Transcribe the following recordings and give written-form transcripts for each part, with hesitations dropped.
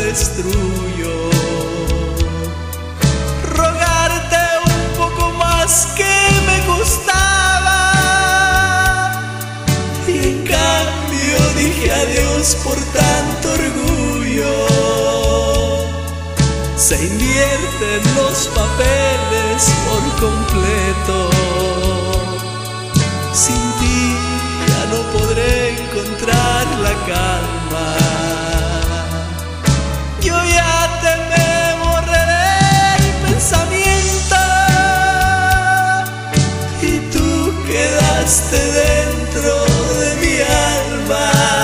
destruyo. Rogarte un poco más que me costaba, y en cambio dije adiós por tanto orgullo. Se invierten los papeles por completo. Sin ti ya no podré encontrar la calma. Yo ya te me borraré el pensamiento, y tú quedaste dentro de mi alma.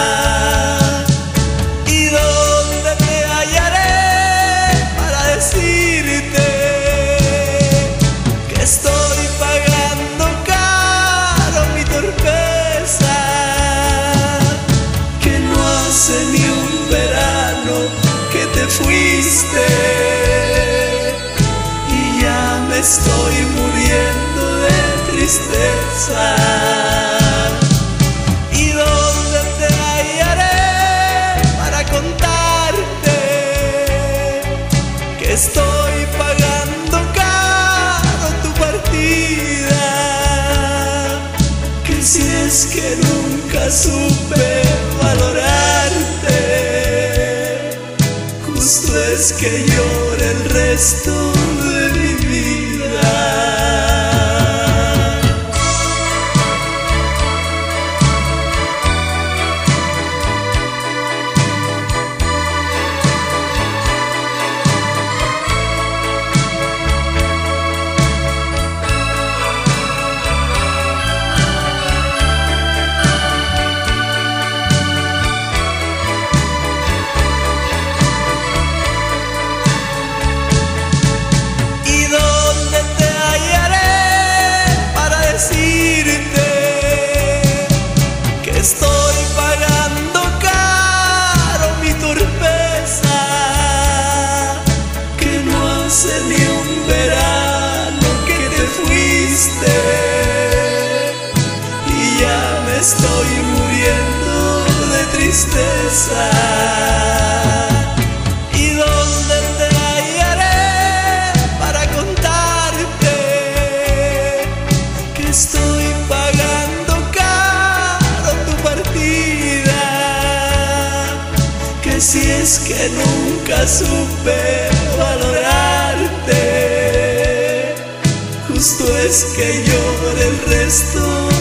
¿Y dónde te hallaré para decirte que estoy pagando caro mi torpeza? Que no hace ni un verano que te fuiste, y ya me estoy muriendo de tristeza. ¿Y dónde te hallaré para contarte que estoy pagando caro tu partida? Que si es que nunca supe valorarte, justo es que llore el resto de mi vida. Estoy pagando caro mi torpeza, que no hace ni un verano que te fuiste, y ya me estoy muriendo de tristeza. ¿Y dónde te hallaré para contarte que estoy pagando que si es que nunca supe valorarte, justo es que llore el resto